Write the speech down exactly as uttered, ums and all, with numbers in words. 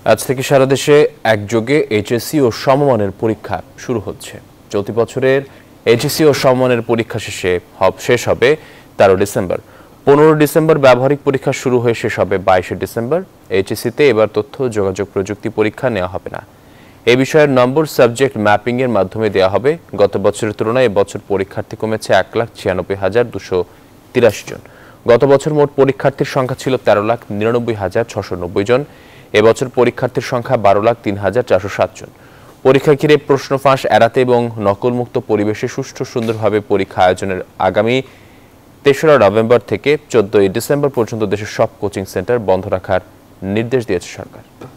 আজ থেকে সারা দেশে একযোগে এইচএসসি ও সমমানের পরীক্ষা শুরু হচ্ছে। চলতি বছরের এইচএসসি ও সমমানের পরীক্ষা শেষে শেষ হবে তেরো ডিসেম্বর। পনেরো ডিসেম্বর ব্যবহারিক পরীক্ষা শুরু হয়ে শেষ হবে বাইশে ডিসেম্বর। এইচএসসিতে এবার তথ্য যোগাযোগ প্রযুক্তি পরীক্ষা নেওয়া হবে না। এই বিষয়ের নম্বর সাবজেক্ট ম্যাপিং এর মাধ্যমে দেওয়া হবে। গত বছরের তুলনায় এবছর পরীক্ষার্থী কমেছে এক লাখ ছিয়ানব্বই হাজার দুশো তিরাশি জন। গত বছর মোট পরীক্ষার্থীর সংখ্যা ছিল তেরো লাখ নিরানব্বই হাজার ছশো নব্বই জন। এবছর পরীক্ষার্থীর সংখ্যা বারো লাখ তিন হাজার চারশো সাত জন। পরীক্ষা ঘিরে প্রশ্ন ফাঁস এড়াতে এবং নকলমুক্ত পরিবেশে সুষ্ঠু সুন্দরভাবে পরীক্ষা আয়োজনের আগামী তেসরা নভেম্বর থেকে চোদ্দই ডিসেম্বর পর্যন্ত দেশের সব কোচিং সেন্টার বন্ধ রাখার নির্দেশ দিয়েছে সরকার।